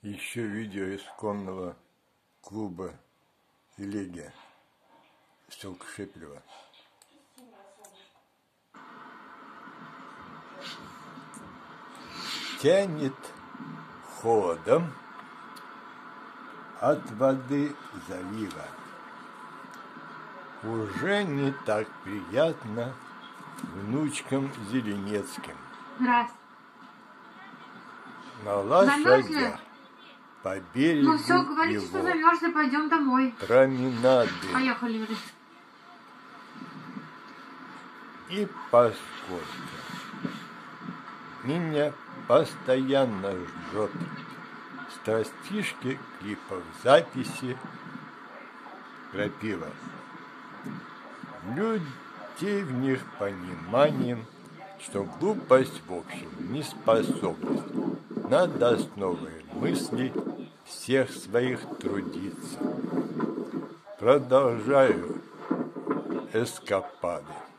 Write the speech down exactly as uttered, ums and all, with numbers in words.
Еще видео из конного клуба «Элегия», селка Шепелева. Тянет холодом от воды залива. Уже не так приятно внучкам Зеленецким. Здрасте. На лошадях по берегу Ну все, говорите, его что замерзли, пойдем домой. променады Поехали, Юрий. и поскольку меня постоянно жжет страстишки клипов записи крапива. Людей в них пониманием, что глупость в общем не способность над основой мыслей всех своих трудиться. Продолжаю эскапады.